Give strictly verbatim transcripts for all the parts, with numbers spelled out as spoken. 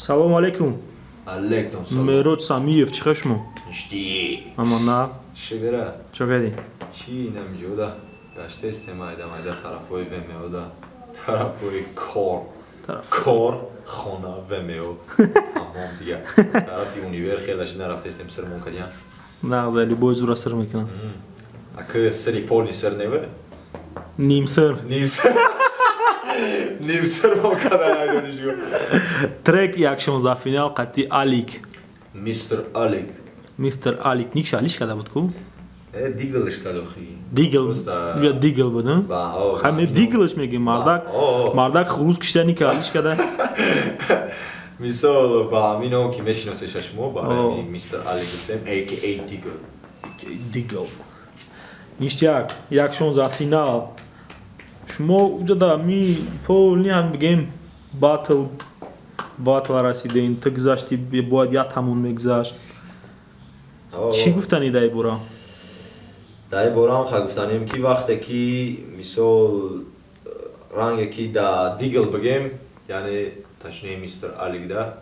Salam alaikum. Alaikum salam. Merod Samiyev chiqishmi? İşte. Amanna. Şigara. Chogadi. Çi namjoda. Gashte istemayda mayda tarafoy vemeoda. Tarafoy kor. Kor khona vemeo. Tamam diye. Tarafi univer khelash narafte istem sir munkadiyan. Nag'zali bo'y zura sir mikna. Akı siri polni sir neve? Nim sir. Nim sir. Nim sir munkada aydonishgo. Trek yakshim za final qati Alik. mister Alik. mister Alik niks alish kada budku? E digilish kaloxi. Digl. Ya digl budun. Ba, o. Hamma digilish megi mardak. Mardak rus kishtani ka alish kada. Misol ba mino ki meshinoseshashmo ba mister Alik guftem aka Digl. Digl. Ништяк, якшон за финал. Шумо уҷада ми полни ҳам бигем батл батл расидем. Ту гузашти бояд як тамон мегузашт. Чӣ гуфтани дай бора? Дай борам ха гуфтанем ки вақте ки мисол ранге ки да Digl бигем, яъне ташне мистер Алик да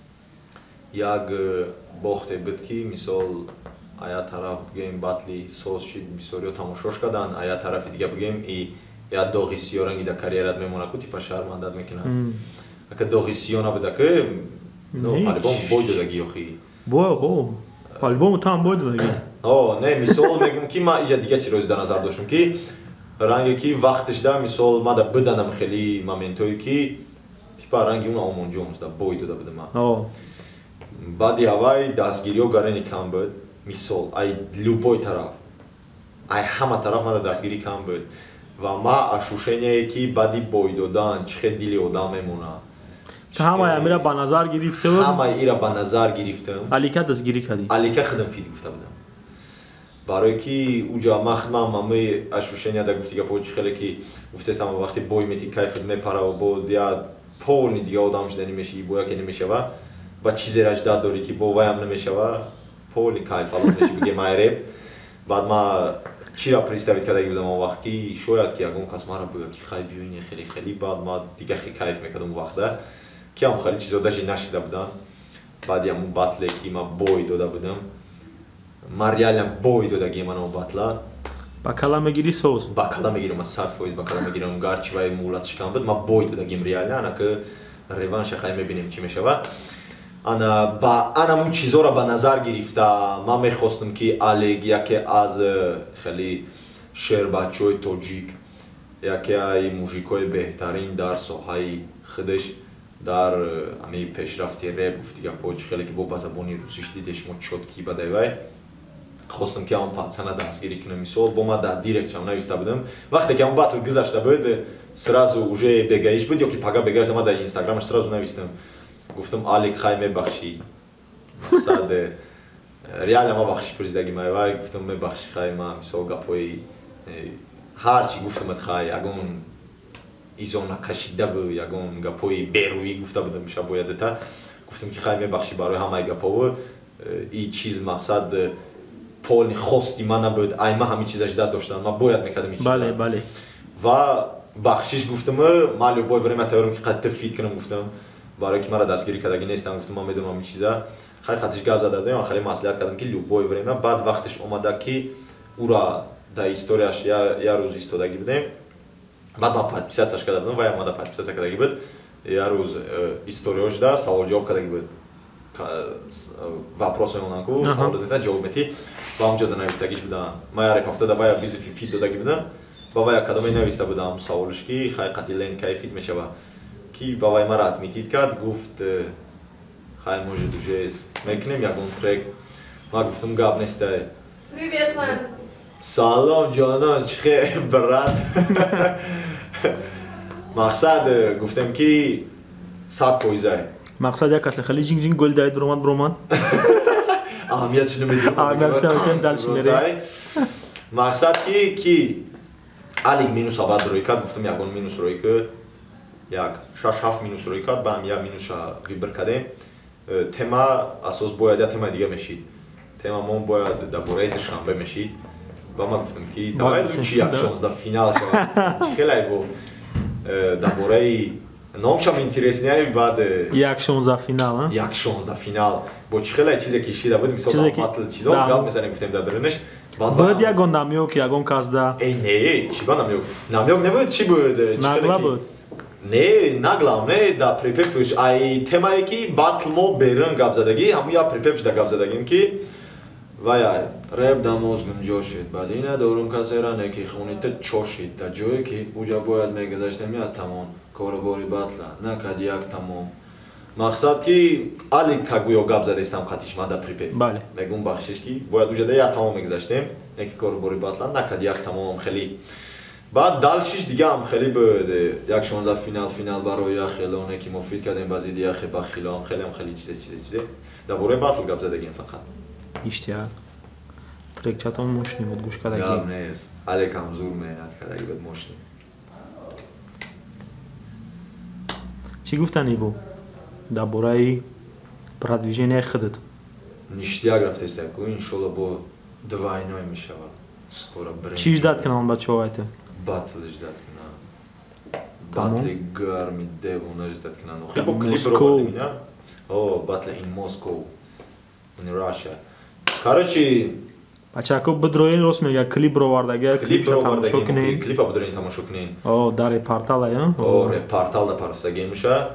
як бохте буд ки мисол ая тараф бигем батли соз шид бисориё тамошош кардан, ая тарафи дига бигем и я доғисиё ранги да карьерат мемона ку типа шармандат мекунад. Ака доғисиё набуда ки ну по-любому бой додаги охи. Бо, бо. По-любому там бой додаги. О, не, мисол мегум ки ма иҷа дига чироз да назар доштам ки ранге ки вақташ да мисол ма да биданам хели моментое ки типа ранги уна омонҷомус да бой дода будам ма. О. Баъди авай дастгириё гарени кам буд. Мисол ай любой тараф ай ҳама тараф мада дастгирӣ кам буд ва ма ашушение ки баъди бой додан чӣ хел дили одам мемонад. Ҳамаи амира ба назар гирифтам. Ҳамаи ира ба назар гирифтам. Алика дастгирӣ кардӣ? Алика худам фид гуфта будам. Барое ки уҷа махмам мамаи ашушения да гуфти гапо чӣ хеле ки гуфтестам вақти бой мети кайфат мепара бо я полни дига одам шуда немешавӣ боя ки немешава ба чизераш дад дорӣ ки бо ваям немешава полни кайф алон меши бигем ай реп баъд ма чира представит кардаги будам он вақт ки шояд ки ягон кас мара бигӯяд ки хай биёне хеле хеле баъд ма дига хеле кайф мекардам он вақта ки ам хеле чизо даши нашида будам баъди ҳамун батле ки ма бой дода будам ма реалиам бой додагиам ана он батла ба кала мегирӣ соз? ба кала мегирам ма сад фоиз ба кала мегирам гарчи вай муҳлатиш кам буд ма бой додагиам реале ана ки реванша хай мебинем чӣ мешава. Ана ба анамун чизора ба назар гирифта ман мехостам ки Алик яке аз хеле шербачаҳои тоҷик яке аз мужикои беҳтарин дар соҳаи худаш дар ами пешрафти реп гуфти гапо чӣ хеле ки бо ба забони русиш дидеш мо чоткӣ бадай вай хостам ки ҳамон пацана дастгирӣ кунам мисол бо ма дар директчам нависта будам вақте ки ҳамон батл гузашта буд сразу уже бегаиш буд ё ки пага бегашта ма дар инстаграмаш сразу навистам гуфтам Алик хай мебахшӣ мақсад реалия ма бахшиш пурсидаги май вай гуфтам мебахшӣ хай ма мисол гапҳои ҳарчи гуфтамат хай ягон изона кашида бу ягон гапҳои берӯӣ гуфта будам шабоядата гуфтам ки хай мебахшӣ барои ҳамаи гапҳо и чиз мақсад полни хости ма набуд ай ма ҳамин чизаш дад доштам ма бояд мекардам ин чиза бале бале ва бахшиш гуфтам ма любое время тайёрам ки қадта фит кунам гуфтам барое ки мара дастгирӣ кардаги нестам гуфтам ман медонам ин чиза хай хатиш гап зада будем хеле маслиҳат кардам ки любое время баъд вақташ омада ки ура да историяш я рӯз истодаги будем баъд ман подписатсияш карда будам вай омада подписатсия кардаги буд я рӯз историёш да савол ҷавоб кардаги буд вопрос мемонанд ку савол додета ҷавоб метӣ ва онҷода навистагиш будам ман я реп ҳафтада вая визифи фит додаги будам ба вая кадоме нависта будам саволш ки хай қати ленкаи фит мешава ки ба вай мара отметид кард гуфт хай може дужес мекунем ягон трек ма гуфтам гап нестай Привет, Лэнд. Салом ҷонон чӣ хел брат мақсад гуфтам ки сад фоизай мақсад як асле хеле ҷинг ҷинг гӯли дай дуромад буромад аҳамиятш намедиҳам аҳамиятш далш мере мақсад ки ки Алик минус абад рӯй кард гуфтам ягон минус рӯй ки як шаш ҳафт минус рӯй кард баам як минуша вибр кардем тема асос бояд я тема дига мешид тема мон бояд дар бораи душанбе мешид ба ман гуфтам ки давай лучи як шонздаҳ финал шавад чӣ хеле бо дар бораи Nom și-am interesneai, vad... Jak șonza final, a? Jak șonza final. Bo chixela e chize kishi, da, văd mi s-o battle, chizo, gal mesela guftem da drăneș. Băd iagon namiok, iagon kazda. Ey ne, chi ba namiok. Namiok ne văd chi băd. Nagla băd. Ne, nagla, ne, da prepevş ay temaya ki battle mo berın gabzadagi, hamuya prepevş da gabzadagim ki vay ay, rap da mozgum coşit, badina doğrum kaserane ki xunite çoşit da joy ki uca boyad me gazashtem ya tamam. Korobori batla, na kadiak tamam. Maqsad ki ali kaguyo gabzadestam khatish mada prepep. Bale. Megum baxshish ki boyad uja da ya tamam megzashtem. Neki korobori batla, na kadiak tamam khali. Bad dalshish diga am khali bude. Yak șonza final final baroy ya khelone ki mofid kadem bazid ya khe bakhilon khelem khali chize chize chize. Da bore batl gabzadagim faqat. Իշտիա Trec chaton moshni mod gush kadagi. Gabnes. Ale kam zur me at kadagi bad moshni. Чи гуфтан ибо дар бораи продвижение худат? Ништяк рафтеста ку иншалла бо двойной мешавад. Скоро бренд. Чи ждат канал бачовайте? Батл ждат канал. Батл гарми девона ждат канал. Хибо Moscow. клип меня. О, батл in Moscow. In Russia. Короче, Бачако бдроин рос мега клип ро вардаги, клип ро вардаги, шокне. клипа бдроин тамошо кунин. О, даре портала, я? О, ре портал да парфтаги муша.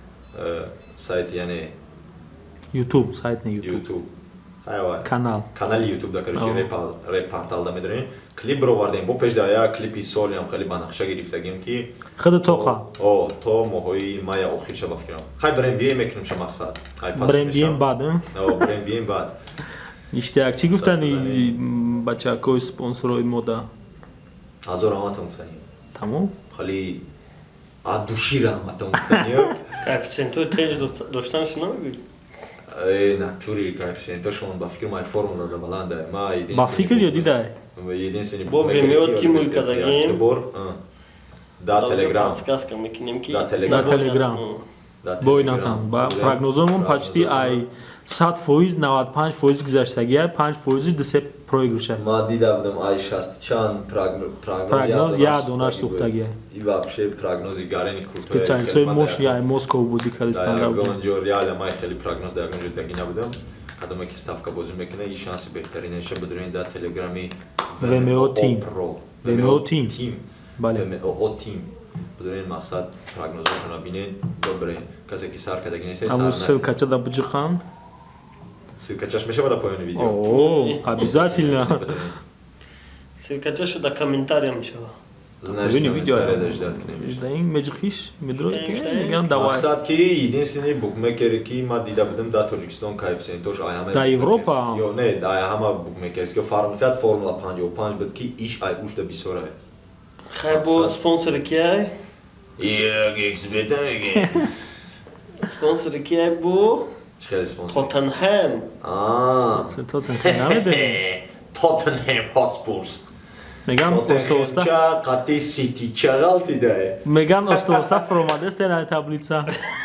Сайт яне YouTube, сайт не YouTube. YouTube. Хайва. Канал. Канал YouTube да короче ре ре портал да медрин. Клип ро вардем бо пеш да я клипи солям хали банахша гирифтагим ки. Хада тоха. О, то моҳои мая охир шаба фикрам. Хай брендие мекунем ша мақсад. Хай пас. Брендием бад, а? О, брендием бад. Иште чи гуфтани бачако спонсорои мода? Азор раматон гуфтани. Тамом? Хали ад души раматон гуфтани. Коэффициенту теж доштанаш намебуд? Э, натури коэффициентошон ба фикр май формула да баланда. Ма единствен. Ба фикр ё дидай? Единствен. Бо Vimeo тимур кадагим. Бор. Да, Telegram. Сказка мекунем ки. Да, Да, Telegram. Telegram. Бой натан. Ба прогнозомон почти ай сад фоиз навад панҷ фоиз гузаштагия, панҷ фоизи дисе проигрыша. Ма дида будам ай шаст чанд прогноз. Прогноз я донаш сухтагия. И вообще прогнози гарени крутой. Специалистой мощный ай Москва бузи калистан да. Да, гонжо реально май хели прогноз да гонжо бегина будам. Кадаме ки ставка бозим мекуне и шанси беҳтариneша бидроин да Telegram-и Vimeo Team. Pro. Vimeo Team. Team. Бале. Vimeo Team. Бидроин мақсад прогнозошона бинен. Добре. Касе ки сар кадагинеса сар. Аму ссылкача да буҷихан. Ссылкачаш мешава да поёни видео. О, обязательно. Ссылкачашу да комментариям мешава. Знаешь, Видео, видео. комментария ждать к ним. Ждаим меджихиш, медрой, Ждаим. мегам давай. Мақсад ки единствени букмекери ки ма дида будам да Тоҷикистон коэффициентош ай ҳама. Да Европа. Ё не, да ай ҳама букмекерс ки фарқ мекард формула панҷоҳу панҷ буд ки иш ай уш да бисёра. Хай бо спонсори ки ай? Як ексбетаги. Спонсори ки ай бо? Чӣ хеле спонсор? Тоттенхэм. Аа. Тоттенхэм намедонӣ? Тоттенхэм Hotspurs. Меган оста-оста. Тоттенхэм қати Сити чағалти дай. Меган оста-оста промадесте на таблица.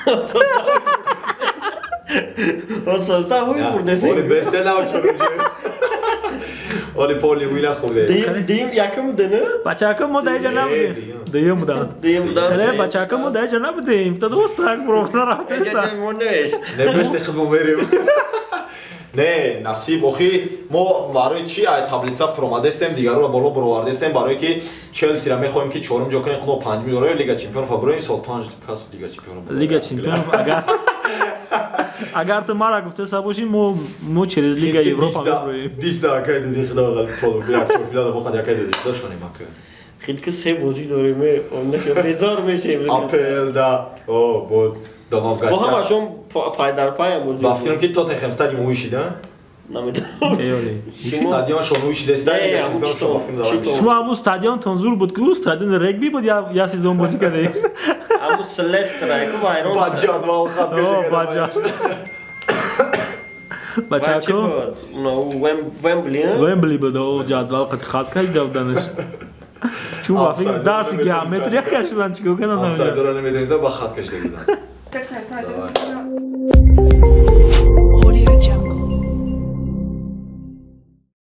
Оста-оста ҳуй хурдеси. Оли бесте навчунуҷи. Оли поли вила хурде. Дим дим якам дена? Бачака мо даҷа набудем. Дуюм будан. Дим дан. Хеле бачака мо даҷа набудем. Та достак пробна рафтеста. Мо невест. Не бесте хидмо мерем. Не, насиб охи мо барои чи ай таблица фромадестем дигаро боло бировардестем барое ки Челси ра мехоҳем ки чорум ҷо кунем худо панҷум ҷо Лига Чемпионов ва бироим сол панҷ кас Лига Чемпионов. Лига Чемпионов агар агар ту мара гуфтеса бошӣ мо мо через Лига Европа меброем. Диста акай деди худо гал поло як чорфилада бо қад акай деди худо шонем акай. Хит ки се бози дорем оннашо безор мешем. Апел да. О, бо дома в Бо ҳама гостях. шом пай дар пай бози. Ба фикрам ки Тоттенхэм стадион уишида. Намедонам. Эёли. Стадион шон уишидеста. Не, Лига ҳамун Чемпионов шон ба фикрам чито- давам Шумо ҳамун стадион тонзур буд ки стадион регби буд я я сезон бозӣ кардем. Аму Селестра, ку вайрон. Ба ҷадвал хат О, кашида. баҷа. Бачако Ну, Вембли. Вембли буд, о ҷадвал қад хат кашида буданаш. Чумо Апсайд, дарси намедонистам. геометрия кашидан чӣ кӯ канад намедонам. Апсайдора намедонистам ба хат кашида будам. Так, смотри, Давай. смотри.